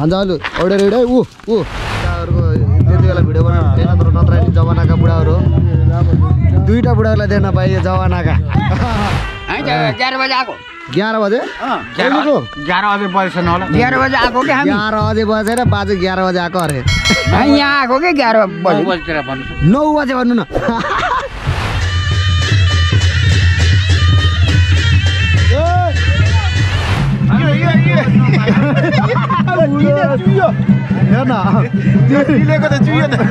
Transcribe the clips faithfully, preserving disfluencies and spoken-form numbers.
भन्जालु औडे रेडे उ उ बुढाहरुको त्यति बेला भिडियो बनाउनु थिएन तर नत्र नि जमानाका बुढाहरु दुईटा बुढाहरुलाई देख्न पाइए जमानाका एघार बजे आको एघार बजे अ एघार बजे बजेसन होला एघार बजे आको के हामी एघार बजे बजेर बाजे एघार बजे आको अरे यहाँ आको के एघार बजे बजेतिर भन्नु नौ बजे भन्नु न हेर्न त्यो दिलेको त चुयो त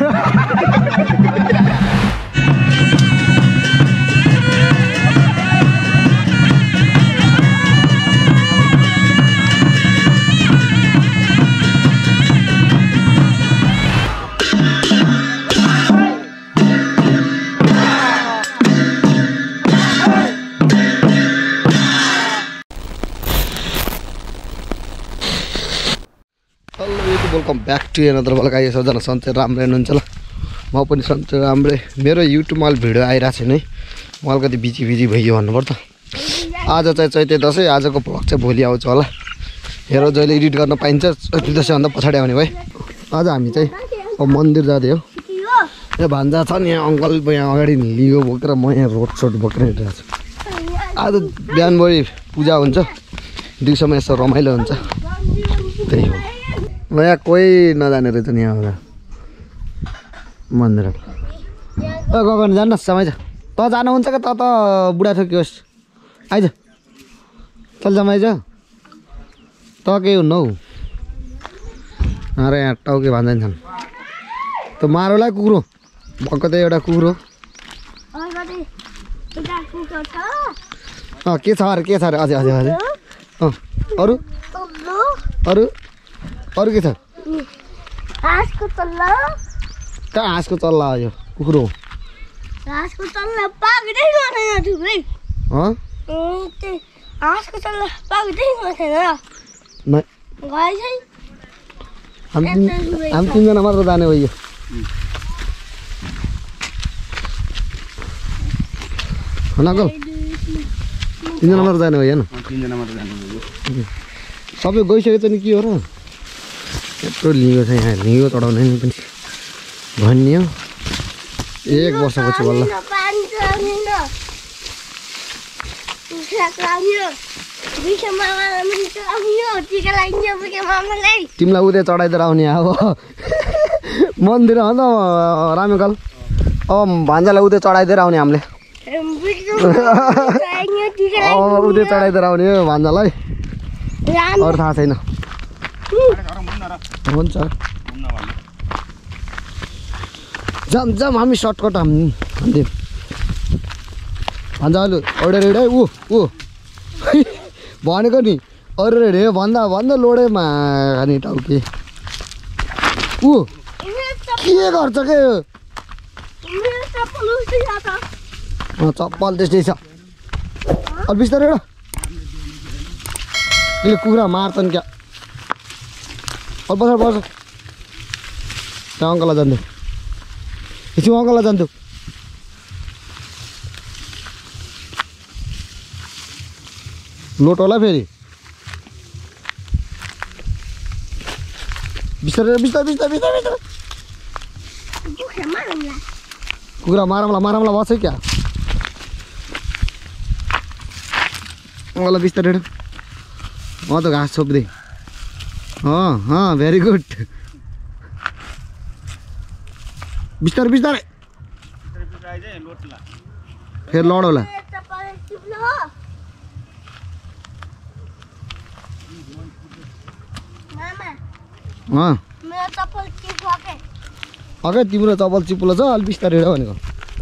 welcome back to another blog. आइए सबजना सन्चै राम्रै हुनुहुन्छ ल म पनि सन्चै राम्रै। मेरो युट्युबमा भिडियो आइरहेको छैन है म अलिकति बिजी बिजी भइयो भन्नुपर्छ। आज चाहिँ चैते दसैँ आजको ब्लग चाहिँ भोलि आउँछ होला हेर जहिले एडिट गर्न पाइन्छ चैते दसैँभन्दा पछाडि आउने भाइ। आज हामी चाहिँ अब मन्दिर जाँदै हो यहाँ भान्जा छ नि यहाँ अङ्कल यहाँ अगाडि लिगो बोकेर म यहाँ रोड सोड बोकेर हिँडिरहेको छु। आज बिहानभरि पूजा हुन्छ दिउँसोमा यसो रमाइलो हुन्छ त्यही हो। यहाँ कोही नजाने रहेछ नि यहाँ मन्दिर ओ गगन जान्नुहोस् समय छ त जानुहुन्छ क्या त त बुढा ठोकियोस् आइज चल जमाइज त के हुनु हौ अरे यहाँ टाउके भान्दैन छन् त मारोलाई कुकुरो भक्क त एउटा कुकुरो अँ के छ अरे के छ अरे अझै अझै अझै अँ अरू अरू अरू के छ हाँसको चल्ला कहाँ हाँसको चल्ला यो कुकुरो हाँसको चल्ला पाक्दै गर्दैन थुप्रै अँ त्यो हाँसको चल्ला पाक्दै गर्दैन नै गए चाहिँ हामी हामी तिनजना मात्र जाने हो यो अङ्कल तिनजना मात्र जाने हो हेर्न तिनजना मात्र जानु सबै गइसकेको छ नि के हो र यत्रो लिगो छ यहाँ लिगो चढाउने नि पनि भन्ने हो एक वर्षपछि बल्ल तिमीलाई उदय चढाइदिएर आउने अब मन्दिर हो त रामेकल अब भान्जालाई उदय चढाइदिएर आउने हामीले अब उदय चढाइदिएर आउने हो भान्जालाई अरू थाहा छैन हुन्छ जाम जाम हामी सर्टकट हामी हान्दिउँ भन्छ अहिले औडे रेडे ऊ ऊ भनेको नि अरू रेडे भन्दा भन्दा लोडेमा खाने टाउके ऊ के गर्छ के चप्पल त्यस्तै छ अब बिस्तारै र यसले कुखुरा मार्छन् क्या अब बस बस त्यहाँ अङ्कललाई जान्थ्यो एकछिन अङ्कललाई जान्थ्यो लोट होला फेरि बिस्तारै बिस्तारै बिस्तारै बिस्तारै बिस्तारै कुखुरा मारौँला मारौँला बस्छ क्या अङ्कललाई बिस्तारै म त घाँस छोप्दै अँ अँ भेरी गुड बिस्तारै बिस्तारै फेरि लड होला अँ अगे तिम्रो चप्पल चिप्लो छ अलिक बिस्तारै हिँड भनेको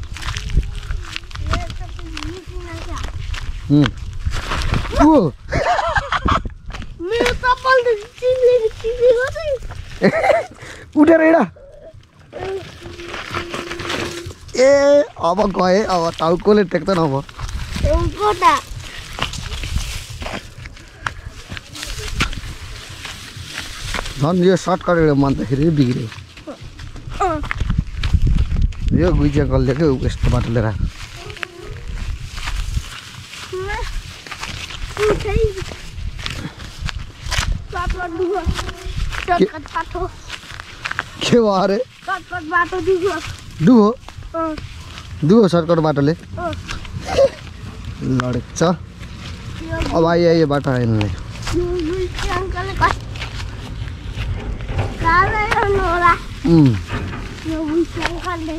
उठेर हिँड ए अब गए अब टाउकोले टेक्दैन अब झन् यो सर्टकट मान्दाखेरि बिग्रियो यो गुइजिया गल्ले क्या यस्तो बाटो लिएर सर्टकट बाटो के भयो अरे सर्टकट बाटो दिगो दुहो अँ दुहो सर्टकट बाटोले अँ लडेको छ अब आइयो यो बाटो आइनले यो बुल्टी अङ्कलले कस्तो गाह्रो गर्नु होला उम् यो बुल्टी अङ्कलले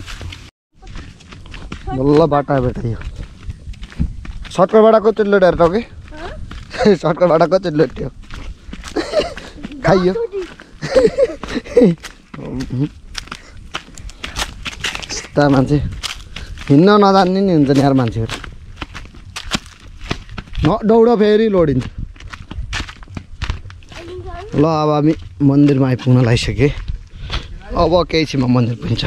बल्ल बाटो आयो बेटा यो सर्टकट बाटो कति लोटेर टके सर्टकट बाटो कति लोट्यो खाइयो यस्ता मान्छे हिँड्न नजान्ने नि हुन्छ नि यार मान्छेहरू न दौड फेरि लोडिन्छ ल अब हामी मन्दिरमा आइपुग्न लागिसकेँ अब केही छिमा मन्दिर पुग्छ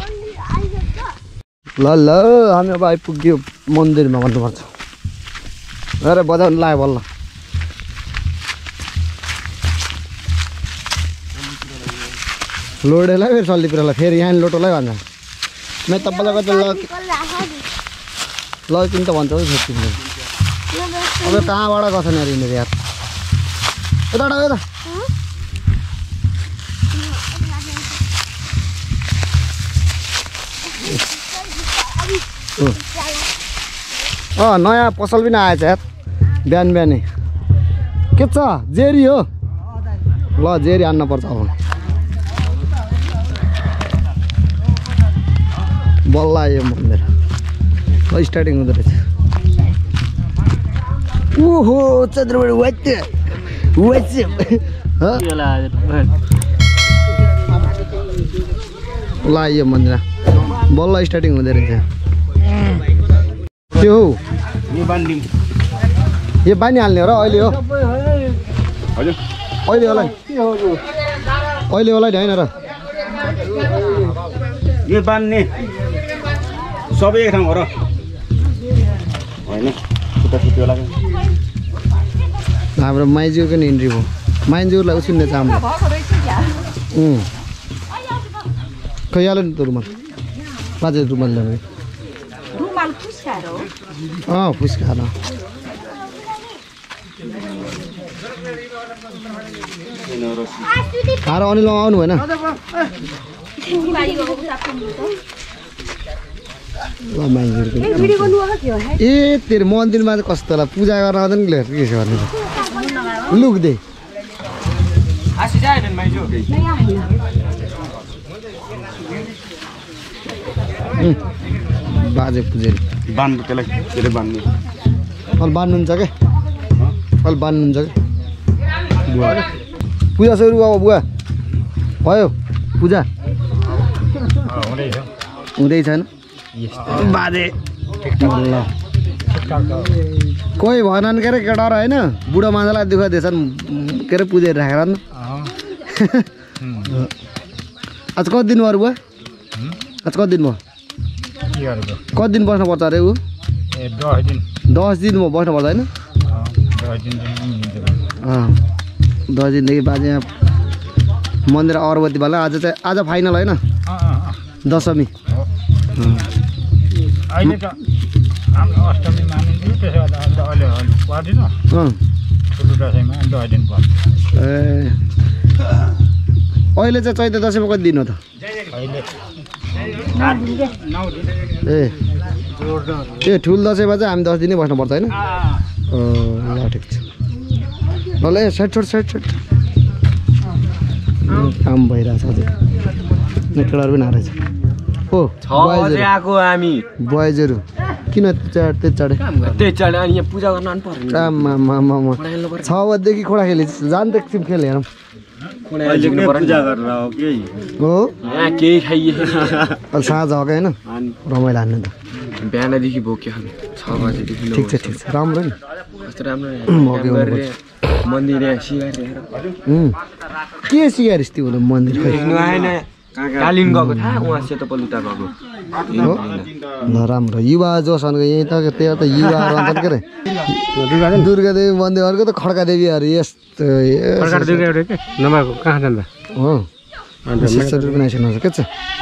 ल ल हामी अब आइपुग्यो मन्दिरमा भन्नुपर्छ अरे बजाउनु लाग्यो बल्ल लोडेलाई फेरि सल्लीपुरलाई फेरि यहाँ लोटोलाई भन्छ म तपाईँलाई कति ल ल किन त भन्छ हौ फेरि अब कहाँबाट गछ नि अरे यिनीहरू यार यता यता अँ नयाँ पसल पनि आएछ यार बिहान बिहानै के छ जेरी हो ल जेरी हान्न पर्छ अब बल्ल आयो मन्दिर ल स्टार्टिङ हुँदो रहेछ ओहो चन्द्रबाडी वाच वाच ल आयो मन्दिर बल्ल स्टार्टिङ हुँदो रहेछ के हो यो बानी हाल्ने हो र अहिले हो अहिले होला अहिले होला नि होइन र यो बान्ने सबै एक ठाउँ हो र होइन छुट्टा छुट्टी होला हाम्रो माइजूको नि इन्ट्री भयो माइजूलाई उसिन्दैछ हाम्रो अँ खै हाल्यो नि त रुमाल बाजे रुमाल ल्याउने अँ फुस्का न खाएर अनिल आउनु भएन ए तेरो मन्दिरमा चाहिँ कस्तो होला पूजा गर्न आउँदैन नि के छ भने लुक्दै बाजे पुजेरी बान्नु त्यसलाई के अरे बान्ने अहिले बान्नुहुन्छ क्या अहिले बान्नुहुन्छ क्या पूजा सुरु अब बुवा भयो पूजा हुँदै छैन बाजे ल कोही भएनन् के अरे केटा होइन बुढो मान्छेलाई दुःख दिएछन् के अरे पुजेर राखेर न आज कति दिन भयो बुवा आज कति दिन भयो कति दिन बस्नुपर्छ अरे ऊ दस दिन म बस्नुपर्छ होइन दस दिनदेखि बाजे यहाँ मन्दिर अगरबत्तीवाला आज चाहिँ आज फाइनल होइन दशमी अहिले त हाम्रो अष्टमी मानिन्छ त्यसो गर्दा अहिले अहिले पर्दैन ठुलो दसैँमा दस दिन पर्छ ए अहिले चाहिँ चैते दसैँमा कति दिन हो त अहिले ए ए ठुलो दसैँमा चाहिँ हामी दस दिनै बस्नुपर्छ होइन ल ठिक छ ल ए साइड छोड साइड छोड काम भइरहेछ अझै केटाहरू पनि आएछ ओ आएको हामी बोइजहरू किन चाड त्यति चाँडै त्यही चाड अनि यहाँ पूजा गर्न आउनु पर्यो आमामामा छ बजीदेखि खोडा खेले जान त एकछिन खेल हेरौँ पूजा गरेर हो के हो यहाँ केही खाइए अहिले साँझ हो क्या होइन रमाइलो हान्नु त बिहानदेखि बोक्यो हामी छ बजीदेखि ठिक छ ठिक छ राम्रो नि कस्तो राम्रो मन्दिर सिगारेर के सिगारिस् त्यो मन्दिर आएन कालिन गएको थाहा उहाँ सेतो पलुटा गएको ल राम्रो युवा जोसँग यहीँ त त्यहाँ त युवाहरू आउँछन् के अरे दुर्गा देवी मन्दिर अर्को त खड्का देवीहरू यस्तो हो सिस्टरहरू पनि आइसक्नु के छ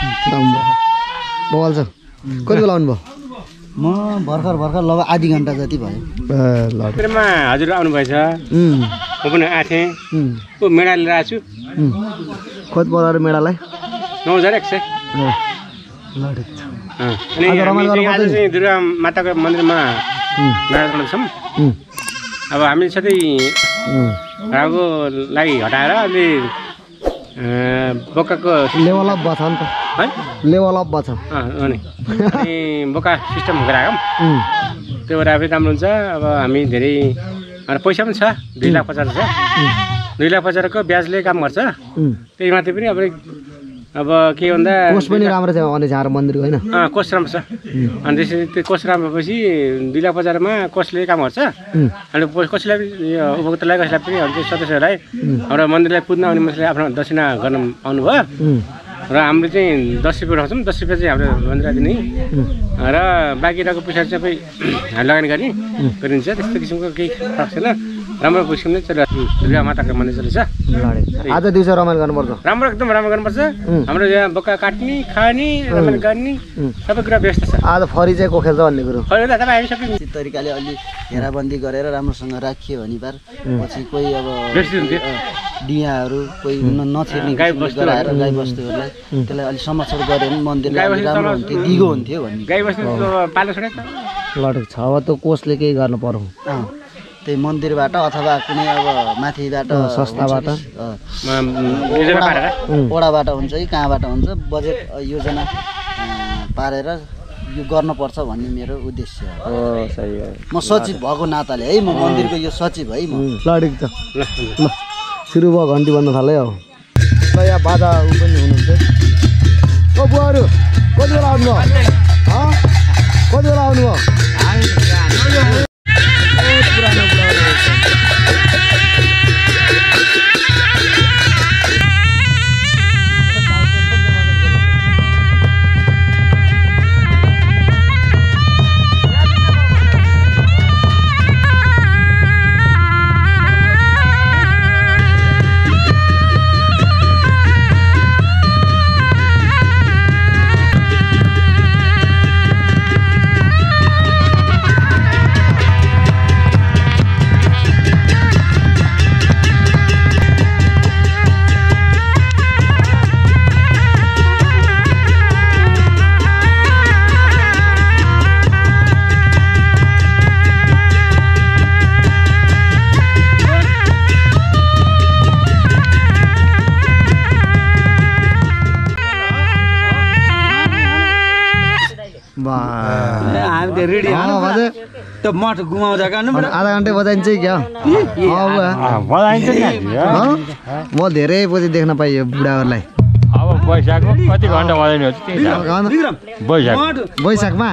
बवाल छ कति बेला आउनुभयो म भर्खर भर्खर लगभग आधी घन्टा जति भयो हजुर आउनुभएछ म पनि आएको थिएँ मेडा लिएर आएको छु कति पर्यो अरे मेडालाई नौ हजार एक सय ल ठिक छ अनि आज रमाइलो हामी गर्नु चाहिँ आज चाहिँ दुर्गा माताको मन्दिरमा मेला चलाउँछौँ अब हामी सधैँ राहुलाई हटाएर अहिले बोकाको लेभल अप भएको छ नि त है लेभल अप भएको छ अनि अनि बोका सिस्टम गराएको त्यो भएर अब राम्रो हुन्छ अब हामी धेरै पैसा पनि छ दुई लाख पचास छ दुई लाख पचासको ब्याजले काम गर्छ त्यही माथि पनि अब अब के भन्दा कोष पनि राम्रो छ अनि झार मन्दिरको होइन अँ कोष राम्रो छ अनि त्यसरी त्यो कोष राम्रो भएपछि दुई लाख बजारमा कोषले काम गर्छ अनि कसैलाई उपभोक्तालाई कसैलाई पनि अनि सदस्यहरूलाई हाम्रो मन्दिरलाई पुज्न आउने मान्छेले आफ्नो दक्षिणा गर्न आउनुभयो र हामीले चाहिँ दस रुपियाँ उठाउँछौँ दस रुपियाँ चाहिँ हाम्रो मन्दिर दिने र बाँकी रहेको पैसा सबै लगानी गर्ने गरिन्छ त्यस्तो किसिमको केही फरक छैन राम्रो किसिमले चल दुर्गा माताको मन्दिर चल्छ आज दिउँसो रमाइलो गर्नुपर्छ राम्रो एकदम राम्रो गर्नुपर्छ हाम्रो यहाँ बोका काट्ने खाने रमाइलो गर्ने सबै कुरा व्यवस्था छ आज फरी चाहिँ को खेल्छ भन्ने कुरो खै तपाईँ हामी सबै त्यो तरिकाले अलि घेराबन्दी गरेर राम्रोसँग राखियो भने बार पछि कोही अब व्यवस्थित हुन्थ्यो डियाहरू कोही नछेर्ने गाई किसिमले गराएर गाई बस्तुहरूलाई त्यसलाई अलिक संरक्षण गऱ्यो भने मन्दिरलाई अलिक राम्रो हुन्थ्यो दिगो हुन्थ्यो भन्ने गाई बस्तु पाल्न छोडे त ल ठिक छ अब त्यो कोषले केही गर्नु पर्यो त्यही मन्दिरबाट अथवा कुनै अब माथिबाट संस्थाबाट ओडाबाट हुन्छ कि कहाँबाट हुन्छ बजेट योजना पारेर यो गर्नुपर्छ भन्ने मेरो उद्देश्य हो म सचिव भएको नाताले है म मन्दिरको यो सचिव है म ल ठिक छ ल सुरु भयो घन्टी बन्न थाल्यो अब ल यहाँ बाजा ऊ पनि हुनुहुन्छ ओ बुवाहरू कति बेला आउनुभयो कति बेला आउनुभयो मठ घुमाउँदा आधा घन्टा बजाइन्छ क्या म धेरै पछि देख्न पाइयो बुढाहरूलाई अब वैशाखको कति घन्टा बजाइने हो वैशाख वैशाखमा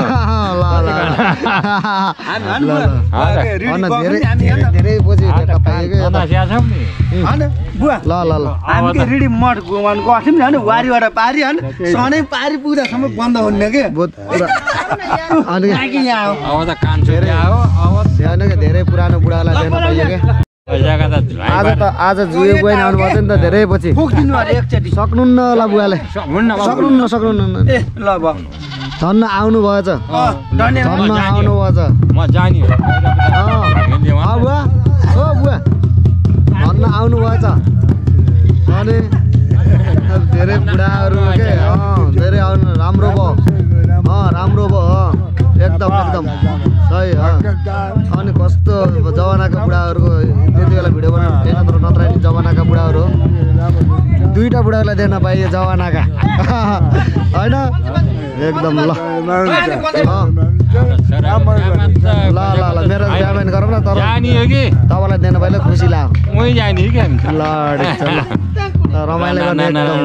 धेरै पछि देख्न पाइयो ल ल ल हामी रेडी मठ घुमाउनु गर्थ्यौँ नि होइन वारीबाट पारी होइन सधैँ पारी पुग्दासम्म बन्द हुने के धेरै पुरानो बुढालाई देख्न पाइयो क्या आज त आज जुयो गएन आउनु भएको नि त धेरै पछि सक्नुहुन्न ल बुवाले सक्नुहुन्न सक्नुहुन्न धन्न आउनु भएछ धन्न आउनु भएछ म जाने बुवा हो बुवा धन्न आउनु भएछ अनि धेरै बुढाहरू के धेरै आउनु राम्रो भयो राम्रो भयो एकदम एकदम सही अनि कस्तो जमानाको बुढाहरूको त्यति बेला भिडियो बनाउनु थिएन तर नत्र जमानाका बुढाहरू दुईवटा बुढाहरूलाई देख्न पाइयो जमानाका होइन एकदम ल ल ल ल मेरो बिहान गरौँ न तर तपाईँलाई देख्न पाइलो खुसी लाग्यो ल ठिक छ ल रमाइलो गर्ने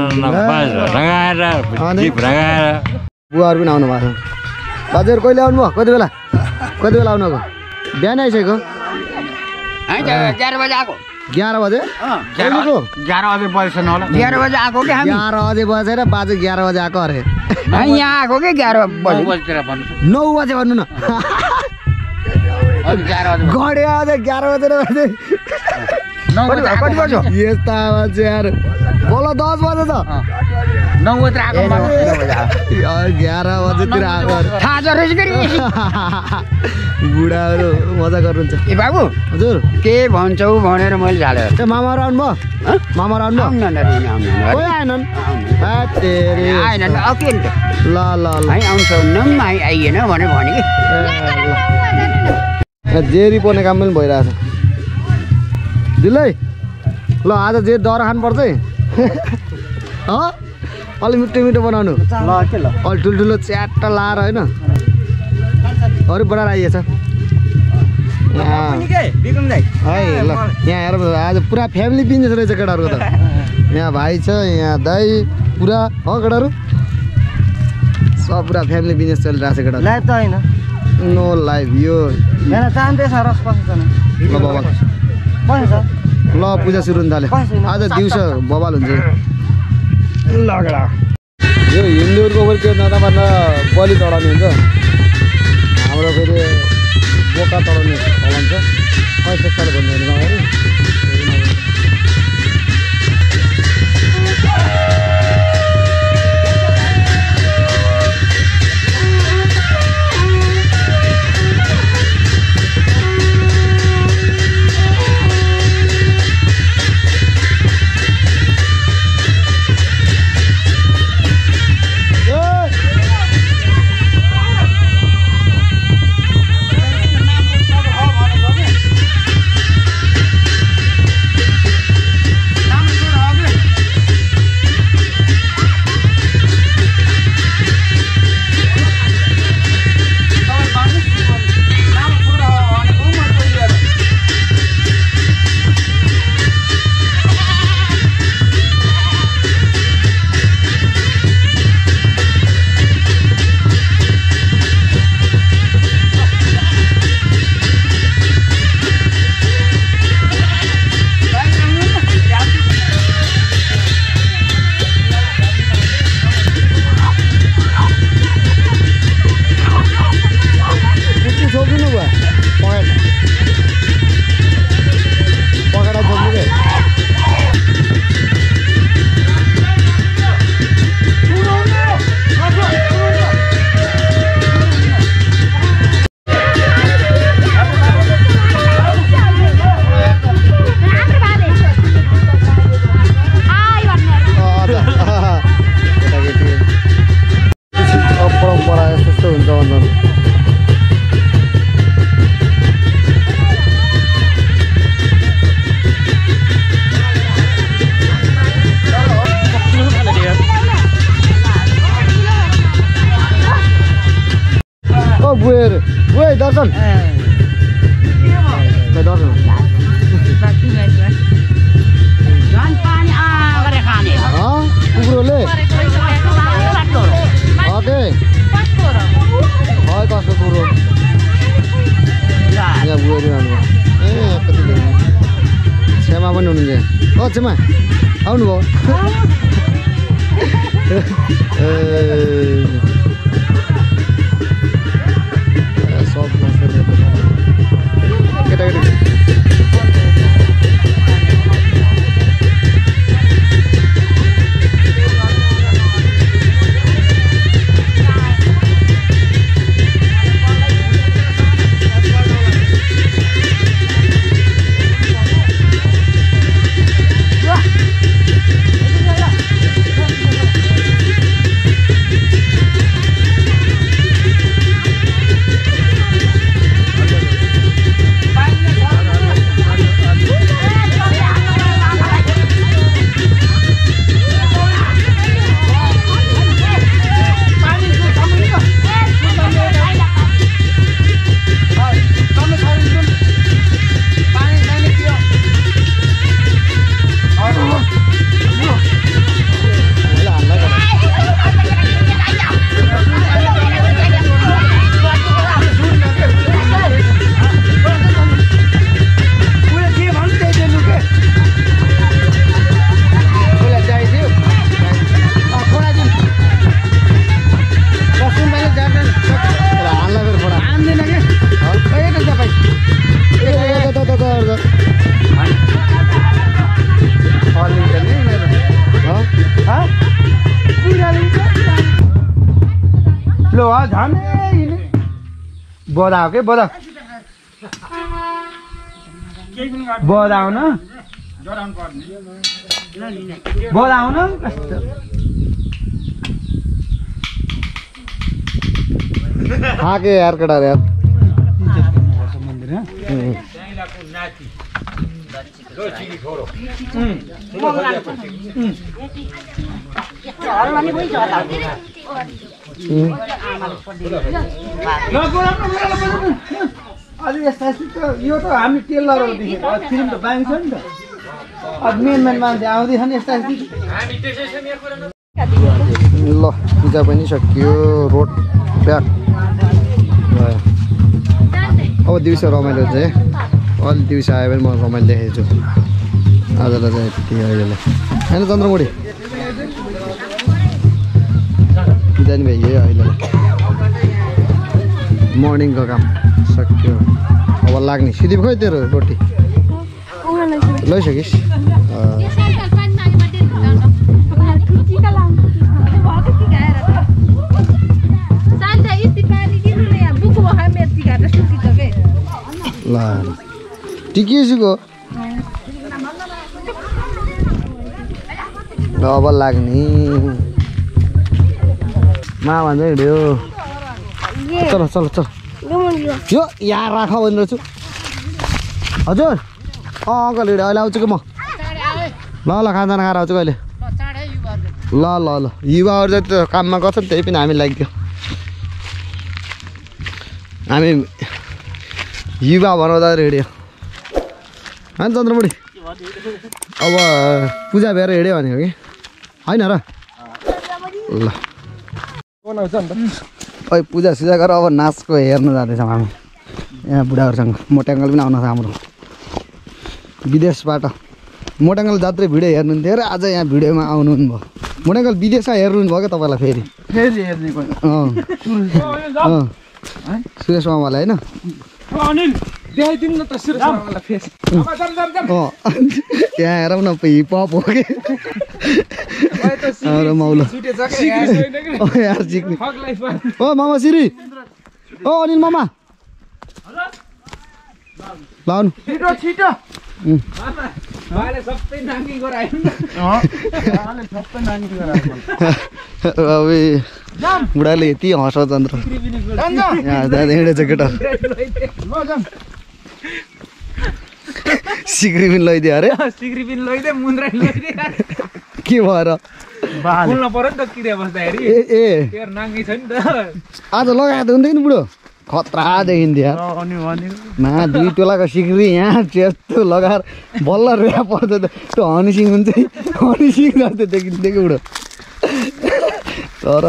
बुवाहरू पनि आउनु भएको छ बाजेहरू कहिले आउनुभयो कति बेला कति बेला आउनुभएको बिहान आइसकेको एघार बजे आएको एघार बजे एघार बजे बजेछन् होला एघार बजे आएको कि हामी एघार बजे बजेर बाजे एघार बजे आएको अरे यहाँ आएको कि एघार बजे नौ बजे भन्नु न गड्या अझ एघार बजेर बजे कति बज्यो यस्ता मान्छे यार बोल दस बजे त नौ बजे आएको एघार बजेतिर आएको थाहा छ रहेछ बुढाहरू मजा गर्नुहुन्छ। ए बाबु हजुर के भन्छौ भनेर मैले झालेँ ए मामाहरू आउनुभयो मामाहरू आउनुभयो कोही आएनन् आएन अब के नि ल ल ल है आउँछ न आइएन भनेर भने कि जेरी पर्ने काम पनि भइरहेछ दिलै ल आज जेरी दर खानुपर्छ है अलि मिठो मिठो बनाउनु ल के ल अलि ठुल्ठुलो च्याट्टा लाएर होइन अरू बनाएर आइएछ है ल यहाँ हेर आज पुरा फ्यामिली बिजनेस रहेछ केटाहरूको त यहाँ भाइ छ यहाँ दाइ पुरा हो केटाहरू सब पुरा फ्यामिली बिजनेस चलिरहेको छ केटाहरू लाइभ त होइन नो लाइभ यो यहाँ चाहँदैछ रस पसेको ल बबाल छ ल पूजा सुरु हुन थाल्यो आज दिउँसो बबाल हुन्छ यो हिन्दूहरूको पनि त्यो नदामार्न बलि चढाउने हुन्छ हाम्रो फेरि बोका चढाउने चलन छ पैसा साल भन्दाखेरि गएर गए दर्शन दर्शन कुकुरले ओके है कसको कुरो यहाँ गएर ए कति छेमा पनि हुनुहुन्छ ओ छेमा आउनुभयो सब केटाकेटी बधाऊ के बधाऊ बधाऊ न बधाऊ न आके यार कटा यार मंदिर है अलि यस्ता त यो त हामी टेलरहरु देखेको फिल्म त बाङ्छ नि त अब मेन मेन मान्छे आउँदैछन् यस्ता ल पूजा पनि सकियो रोड प्याक अब दिउँसो रमाइलो चाहिँ अलि दिउँसो आयो भने म रमाइलो देखेको छु आजलाई चाहिँ यति अहिले होइन चन्द्रमुडी पूजा नि भइयो अहिले मर्निङको काम सक्यो अब लाग्ने सिधै खोइ तेरो रोटी लैसकिस् ल टिकिसक्यो अब लाग्ने मामा चाहिँ हिँड्यो चलो चलो चलो यो यहाँ राख भनेर छु हजुर अँ अङ्कल हिँड्यो अहिले आउँछु कि म ल ल खाना खाएर आउँछु कहिले ल ल ल युवाहरू चाहिँ त्यो काममा गर्छ नि त्यही पनि हामी लाग्यो हामी युवा बनाउँदा हिँड्यो होइन चन्द्रमुडी अब पूजा भएर हिँड्यो भनेको कि होइन र ल खै पूजा सुजा गरेर अब नाचको हेर्नु जाँदैछौँ हामी यहाँ बुढाहरूसँग मोटाङ्गल पनि आउनु छ हाम्रो विदेशबाट मोटाङ्गल जात्रै भिडियो हेर्नुहुन्थ्यो र आज यहाँ भिडियोमा आउनु भयो मोटाङ्गल विदेशमा हेर्नु भयो क्या तपाईँलाई फेरि फेरि हेर्ने अँ अँ सुरेश मामालाई होइन अनिल देखाइदिनु न त सुरेश मामालाई फेस अँ यहाँ हेरौँ न हिपहप हो कि मौलो यार जिक्ने ओ मामा सिरी ओ अनिल मामा लाउनु छिटो छिटो बुढाले यति हँस चन्द्र यहाँ जाँदा हिँडेछ केटा सिक्री पनि लैदियो अरे सिक्री पनि लैदे मुन्द्रा लैदे के भएर बोल्न पर्यो नि त किरा बस्दाखेरि ए ए तेरो नाङ्गी छ नि त आज लगाएको हुन्थ्यो नि बुढो खतरा देखिन्थ्यो मा दुई टोलाको सिक्री यहाँ त्यस्तो लगाएर बल्ल रुवा पर्छ त त्यो हनी सिङ हुन्छ हनी सिङ जस्तो देखिन्थ्यो कि बुढो तर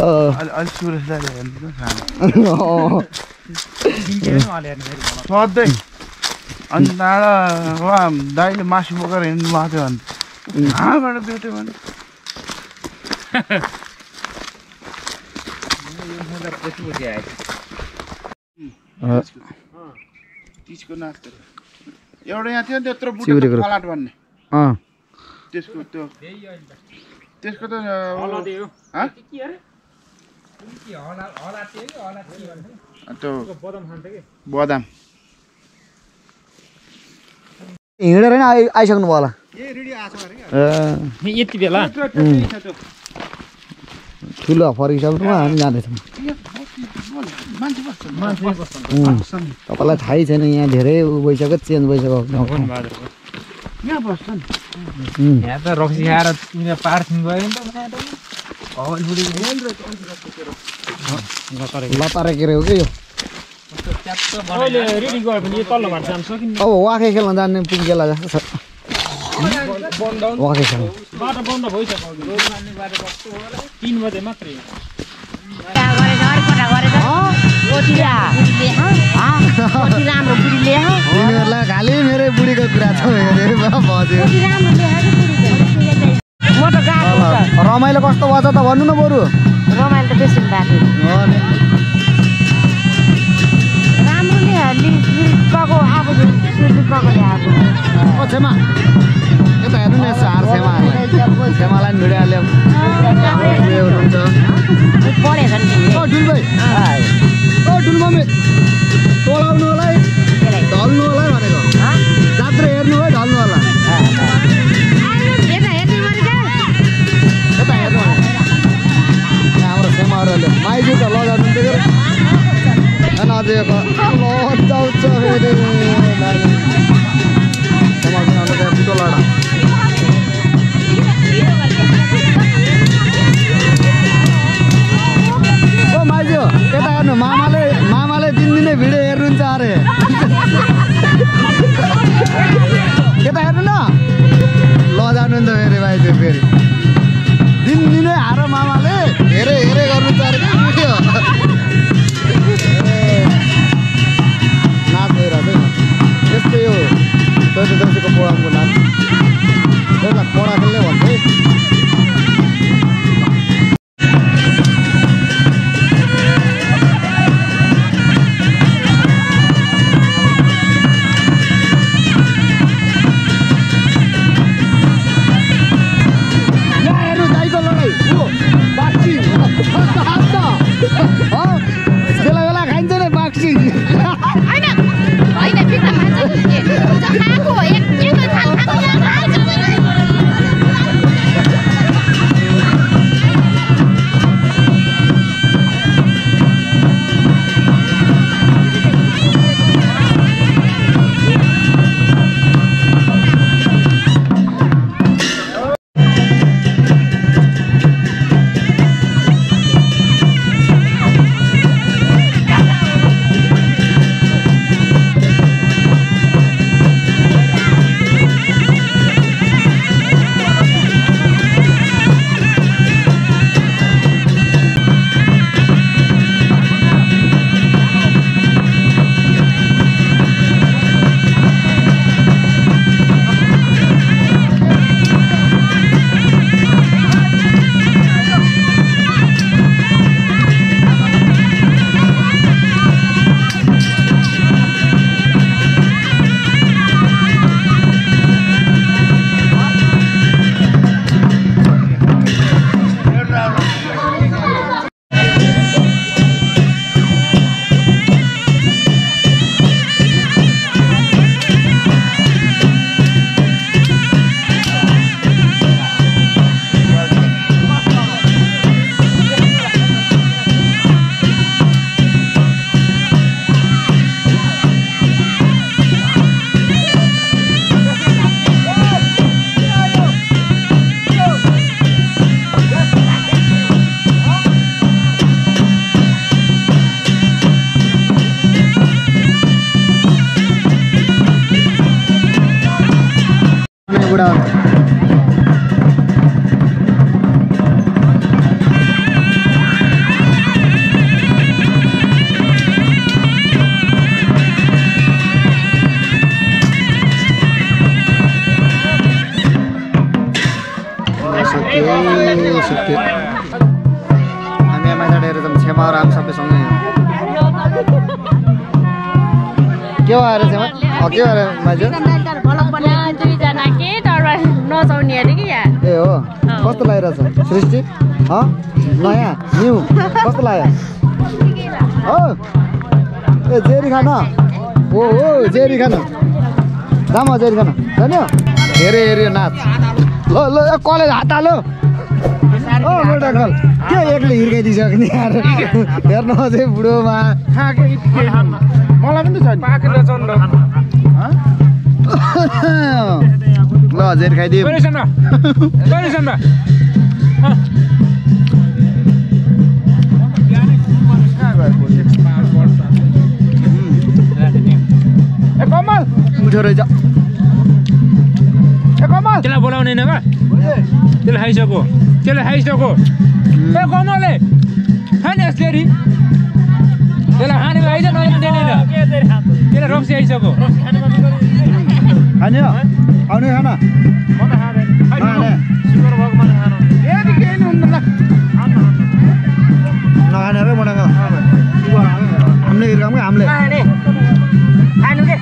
सधैँ अनि डाँडा दाइले मासु बोकेर हिँड्नु भएको थियो भने कहाँबाट भेट्यो भने तिजको नाच एउटा यहाँ थियो नि त्यत्रो बुढो फलाट भन्ने त्यसको त्यो त्यसको त त्यो बदाम हिँडेर नै आइ आइसक्नु भयो होला यति बेला ठुलो फर्किसक्नुमा हामी जाँदैछौँ तपाईँलाई थाहै छैन यहाँ धेरै भइसक्यो चेन्ज भइसक्यो यहाँ बस्छ नि यहाँ त रक्सी खाएर पार्थिङ गयो नि त लतारे के हो कि यो अब वाखे खेल्न जाने पुग्ला जस्तो छ वाखे खेल्न बाटो बन्द भइसक्यो तीन बजे मात्रै उनीहरूलाई खालि मेरै बुढीको कुरा छ रमाइलो कस्तो भएछ त भन्नु न बरु रमाइलो त बेसी भएको राम्रोले गएको अब ओ छेमा यता हेर्नु न यसो हार छेमाहरूलाई छेमालाई पनि भिडियो हाल्यो हुनुहुन्छ पढेको ओ ढुल भाइ टोलाउनु होला है ढल्नु होला है भनेको जात्रा हेर्नु है ढल्नु होला यता हेर्नु हाम्रो सेमाहरूले माइजू त लगाउनु दिएको होइन अझै लजाउँछ फेरि फुटो लडा ओ माइजू यता हेर्नु मामाले मामाले दिनदिनै भिडियो हेर्नुहुन्छ अरे यता हेर्नु न लजाउनु नि त फेरि माइजू फेरि दिनदिनै हार मामाले हेरे हेरे गर्नुहुन्छ अरे भिडियो नाच भइरहेको यस्तै हो दसैँ दसैँको प्रोग्रामको नाच एउटा पढा खेल्ने भन्छ है बेला बेला खाइन्छ नि बाक्सी बुढा सक्यो हामी माइदा हेरेर त छेमा र हामी सबै सँगै के हो आएर छेमा अ के हो आएर माइजू दुईजना के तर नचाउने अरे कि यहाँ ए हो कस्तो लागिरहेछ सृष्टि ह नयाँ न्यू कस्तो लाग्यो हो ए जेरी खान ओ हो जेरी खान जाम जेरी खान जान्यो हेरे हेऱ्यो नाच ल ल कलेज हात हाल्यो ओ मोटा खल के एक्लै हिर्काइदिइसक्ने यार हेर्नु अझै बुढोमा मलाई पनि छ पाकेर चन्द ल जेरी खाइदियो ए कमल उठो रहेछ ए कमल त्यसलाई बोलाउने न बा त्यसलाई खाइसक्यो त्यसलाई खाइसक्यो ए कमले खाने यसरी त्यसलाई खानेको आइज नदिँदैन त्यसलाई रक्सी आइसक्यो खाने आउने खाना म त खाँदैन खाने सुगर भएको मात्र खानु यदि केही नि हुँदैन नखाने रे बनाएको हामीले हिर्काउँकै हामीले खाने खानु के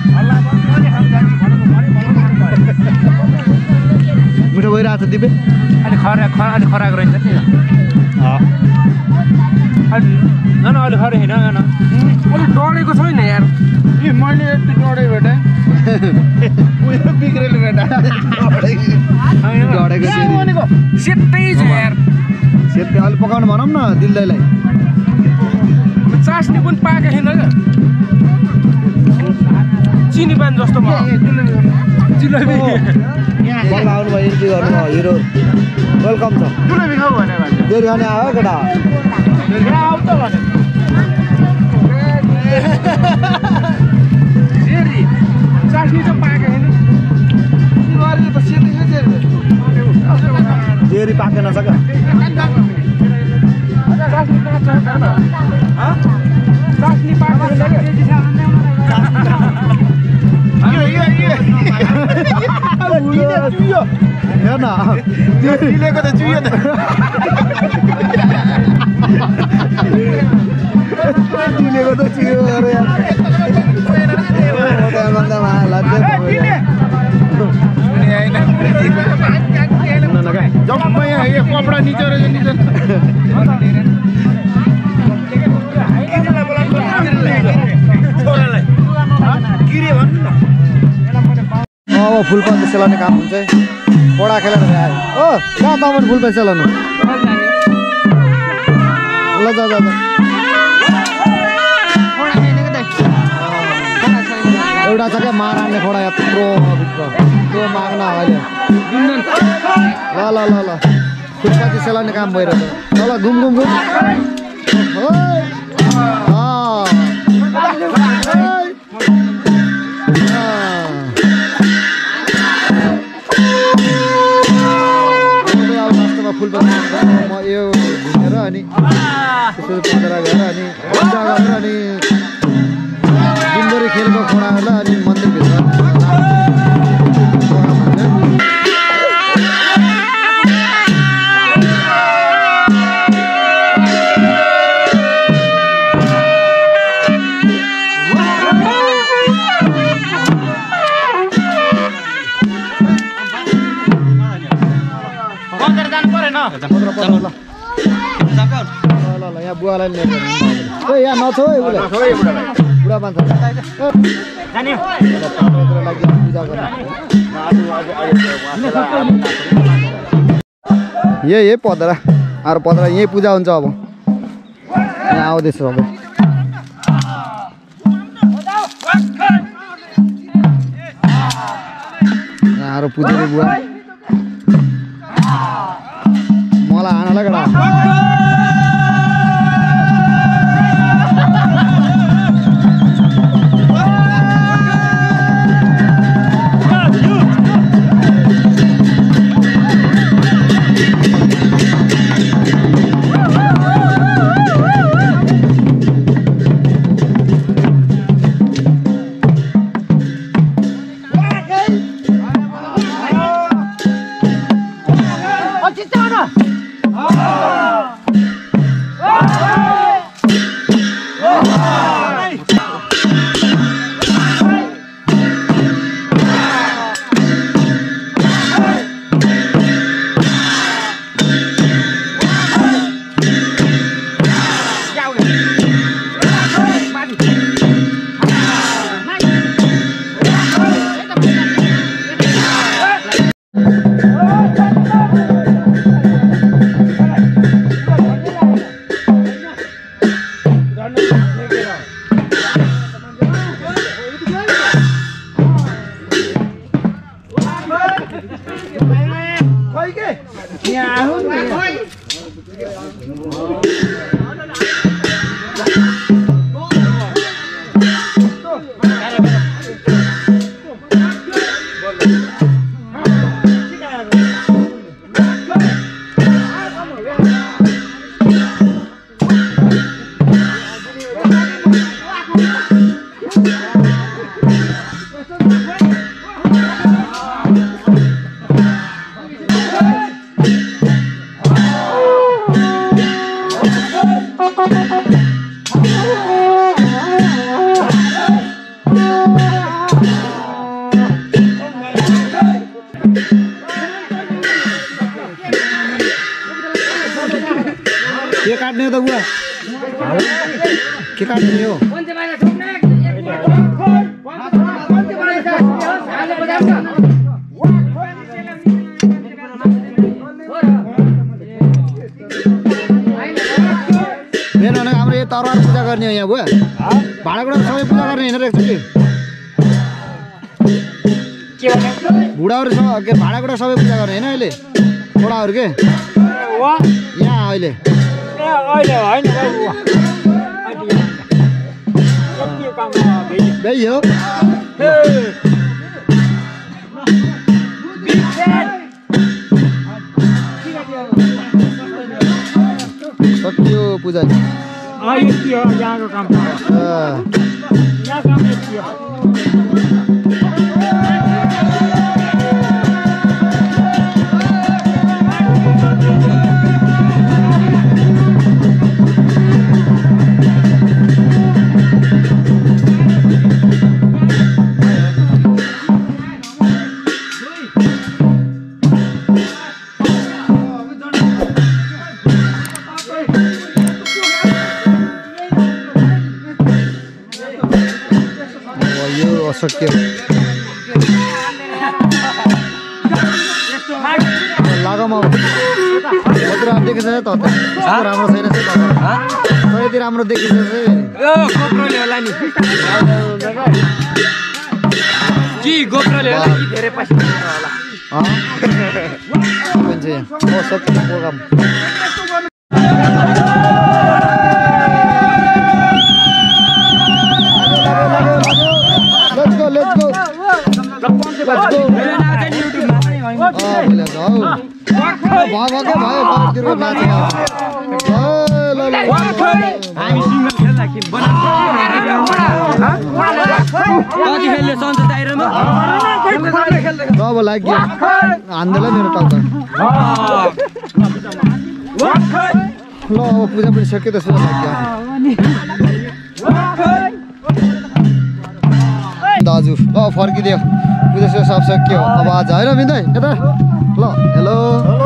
मिठो भइरहेको छ दिपे अलि खरा खरा अलि खराएको रहेछ नि न अलि खरे होइन न अलि डढेको छैन यार ए मैले यति डढे बेटा उयो बिग्रेल बेटा डढेको सेतै छ यार सेतै अलि पकाउनु भनौँ न दिल्दैलाई चास्नी पनि पाएको छैन क्या चिनी पान जस्तो भयो जिलेबी बल्ल आउनुभयो इन्ट्री गर्नुभयो हिरो वेलकम छ जुलेबी खाऊ भने बेरी खाने आयो केटा आऊ त भने फेरि चास्नी त पाएको छैन जेरी पाकेन छ क्या चास्नी पाएको छैन हेर न चिलेको त चुयो त चिलेको त चियो अरे जम्मै यो कपडा निचो रहेछ निचो अब फुलपाती सेलाउने काम हुन्छ पढा खेलेर आयो ओ कहाँ तपाईँ फुलपाती सेलाउनु ल जा जा एउटा छ क्या मारान्ने खोडा यत्रो भित्र त्यो माग्न अहिले ल ल ल ल फुलपाती सेलाउने काम भइरहेछ ल ल घुम घुम घुम फुलपाती म यो घुमेर अनि त्यसपछि पन्ध्र गएर अनि पूजा गरेर अनि दिनभरि खेलको खोडाहरूलाई अनि मन्दिरभित्र ल ल यहाँ बुवालाई लिएर खोइ यहाँ नछो है उसले बुढा मान्छे लागि पूजा गर्नु यही है पधरा अरू पधरा यहीँ पूजा हुन्छ अब यहाँ आउँदैछ अब यहाँ अरू पुजारी बुवा मलाई आनालाई केटा के काट्ने त बुवा के काट्ने हो मेरो भने हाम्रो यो तरवार पूजा गर्ने हो यहाँ भयो भाँडाकुँडा सबै पूजा गर्ने होइन र एकचोटि बुढाहरू सब के भाँडाकुँडा सबै पूजा गर्ने होइन अहिले छोडाहरू के यहाँ अहिले त्यही हो सक्यो पूजा यहाँको काम यहाँ काम यति हो सक्यो लागम देखिन्छ त राम्रो छैन यति राम्रो देखिन्छ programme Let's go, let's go. Let's go. अब लाग्यो हान्दैला मेरो टाउका ल अब पूजा पनि सक्यो त्यसो लाग्यो दाजु ल फर्किदियो पूजा सुजा सब सक्यो अब आज होइन मिन्दै यता ल हेलो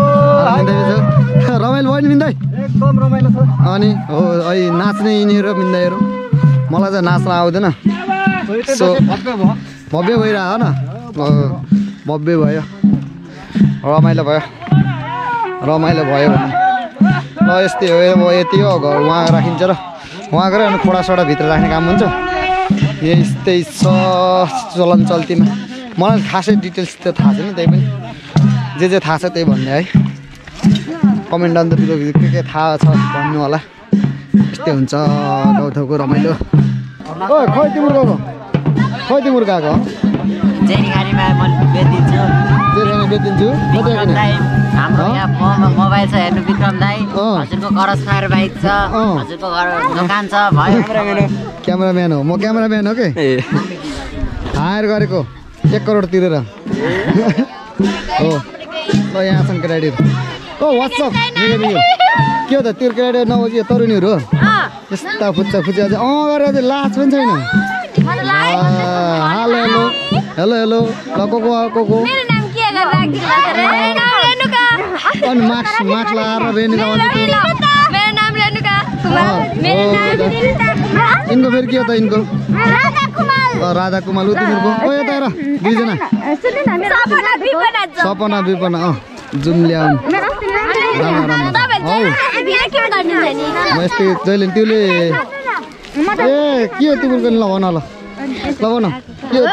रमाइलो भयो नि मिन्दै एकदम रमाइलो छ अनि हो अहिले नाच्ने यिनीहरू मिन्दैहरू मलाई चाहिँ नाच्न आउँदैन सो भव्य भइरह न भव्य भयो रमाइलो भयो रमाइलो भयो भने ल यस्तै हो यति हो घर उहाँ राखिन्छ र उहाँ गएर अनि खोडासोडा भित्र राख्ने काम हुन्छ यस्तै छ चलन चल्तीमा मलाई खासै डिटेल्स त थाहा छैन त्यही पनि जे जे थाहा छ त्यही भन्ने है कमेन्ट अन्त के के थाहा छ भन्नु होला यस्तै हुन्छ गाउँठाउँको रमाइलो ओ खै तिम्रो गएको खै तिम्रो गएको जेरीगाडीमा म बेचिदिन्छु जेरीगाडी बेचिदिन्छु हाम्रो यहाँ मोबाइल छ हेर्नु विक्रम दाई हजुरको करस फायर बाइक छ हजुरको घर दोकान छ भयो क्यामेराम्यान हो म क्यामेराम्यान हो के हायर गरेको एक करोड तिरेर हो ल यहाँ छन् केटाडीहरू ओ वाट्सएप के हो त त्यो केटाडी नभए कि तरुनीहरू हो यस्ता फुच्चा फुच्चा चाहिँ अँ गरेर चाहिँ लाज पनि छैन हेलो हेलो हेलो हेलो ल को को को को अनि मार्क्स मार्क्स लगाएर रेनुका इनको फेरि के हो त इनको राधा कुमाल उ तिमीहरूको ओ यता हेर दुईजना सपना विपना अँ जुम ल्याउनु राम्रो राम्रो हौ म यस्तै जहिले त्यसले ए के हो तिमीहरूको ल भन ल ल भन के हो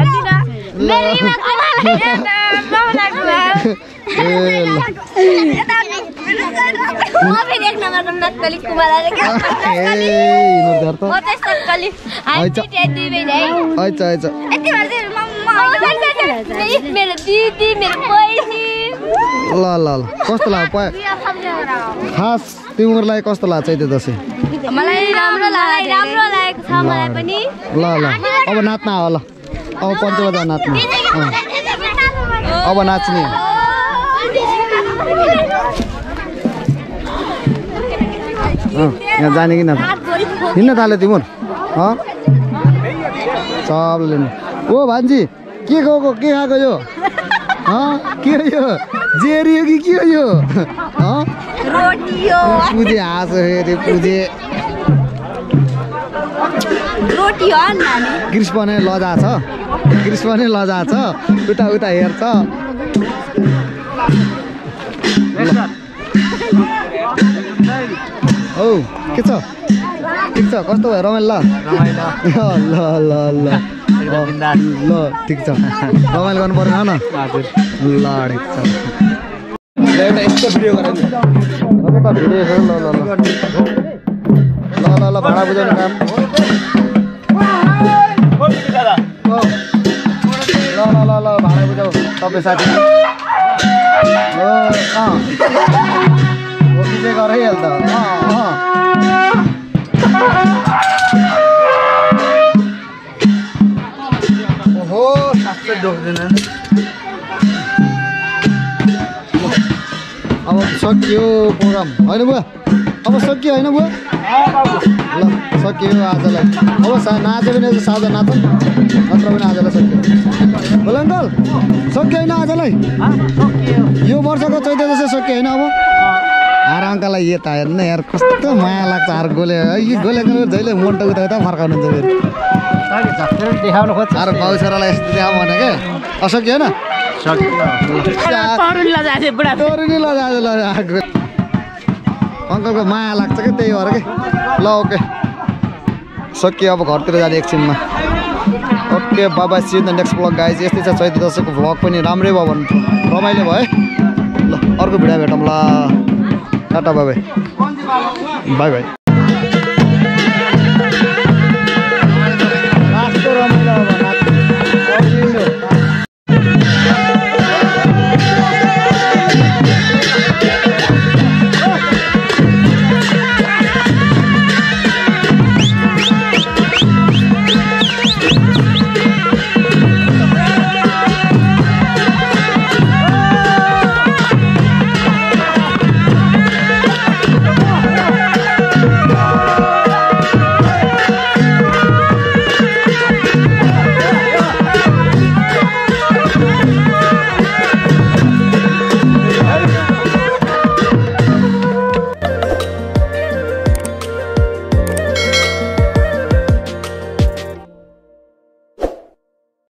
ल ल ल कस्तो लाग्यो खास तिमीहरूलाई कस्तो लाग्छ त्यो दसैँ मलाई राम्रो लाग्यो राम्रो लागेको छ मलाई पनि ल ल अब नाच्न आऊ ल अब पञ्चबजा नाच्ने अब नाच्ने यहाँ जाने कि न हिँड्न थाल्यो तिम्रो अँ सबले ओ भान्जी के गएको के खाएको यो अँ के हो यो जेरी हो कि के हो यो अँ पुजे हाँसो फेरि पुजे रोटी हो नि नानी क्रिस पनि लजा छ क्रिस पनि लजा छ उता उता हेर्छ औ के छ ठिक छ कस्तो भयो रमाइलो ल ल ल ल ठिक छ रमाइलो गर्नु पर्दैन न हजुर ल ठिक छ एउटा यस्तो भिडियो गरे नि अब त भिडियो ल ल ल ल ल ल भाडा बुझाउने काम ल ल ल ल भाडा बुझाउ तपाईँ साथी हो अँ ओके गरे हेल त अँ अँ ओहो साँच्चै डोक्दैन अब सकियो प्रोग्राम होइन बुवा अब सकियो होइन बुवा ल सकियो आजलाई अब सा नाच्यो भने साझा नाच नत्र पनि आजलाई सकियो बोल अङ्कल सकियो होइन आजलाई यो वर्षको चैत दसैँ सकियो होइन अब आएर अङ्कललाई यता हेर्नु यार कस्तो माया लाग्छ आएर गोले यो गोलेको जहिले मोन्टो उता उता फर्काउनुहुन्छ फेरि देखाउनु खोज्छ आएर बाउ छोरालाई यस्तो देखाउँ भने क्या असकियो होइन अङ्कलको माया लाग्छ क्या त्यही भएर कि ल ओके सकियो अब घरतिर जाने एकछिनमा ओके बाबा see the next blog guys यस्तै छ चैत दसैँको भ्लग पनि राम्रै भयो भन्नु रमाइलो भयो है ल अर्को भिडियो भेटौँ ल टाटा बाई बाई बाई